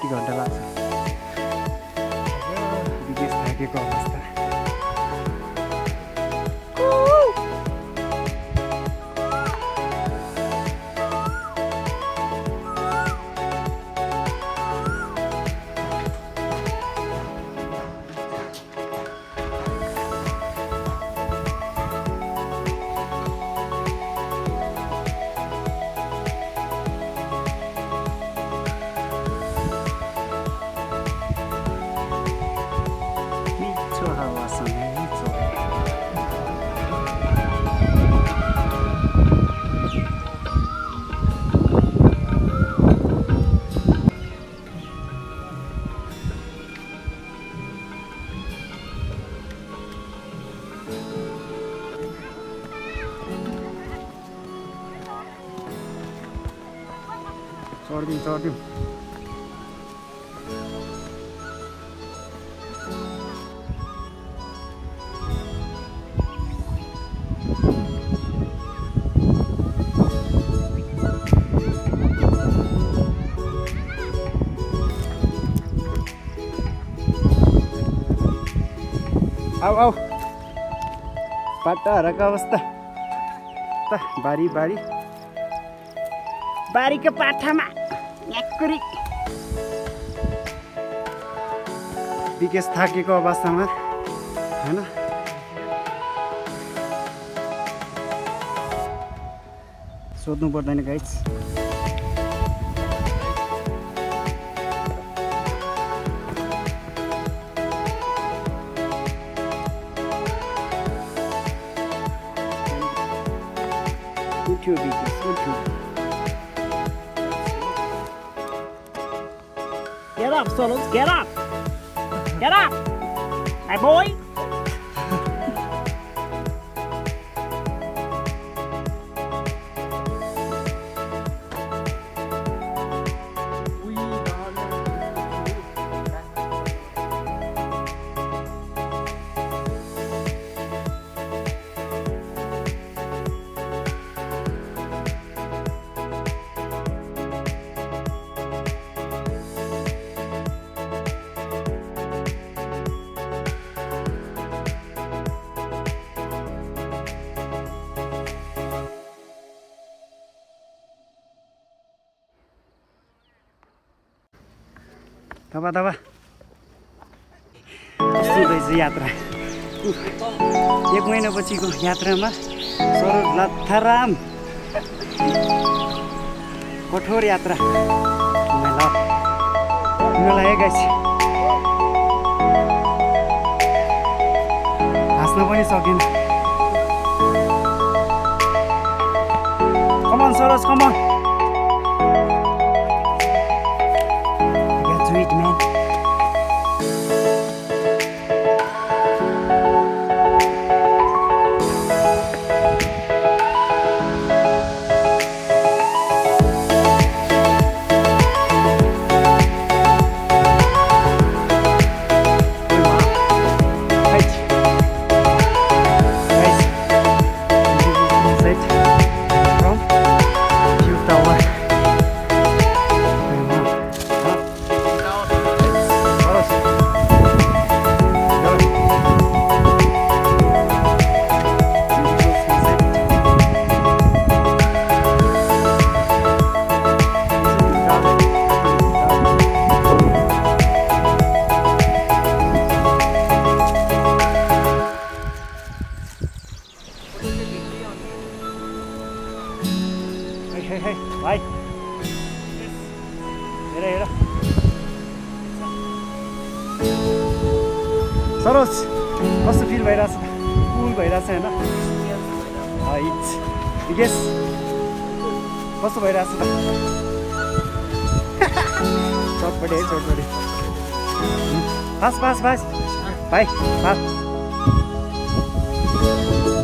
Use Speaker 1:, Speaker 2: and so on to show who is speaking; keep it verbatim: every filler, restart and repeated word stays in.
Speaker 1: कति घन्टा लाग्छ विदेश थाकेको अवस्था चढ्दिउँ चढ्दिउँ आऊ आऊ पाटाहरूको अवस्था त बारी बारी बारीको पाठामा याकुरी विकेश थाकेको अवस्थामा हैन सोध्नु पर्दैन गाइस उठ्यो विकेश उठ्यो Get up, Solos, get up! Get up! My boy! दबा दबा कस्तो रहेछ यात्रा एक महिनापछिको यात्रामा सरोज लथाराम कठोर यात्रा मलाई गाइस हाँस्न पनि सकेन come on Saroj come on Sweet man. Hey, hey, bye. हेर हेर सरोज कस्तो फिल भइरहेछ कुल भइरहेछ हैन हाइट विकेश कस्तो भइरहेछ त चटपटे है चटपटे पास पास पास भाइ पास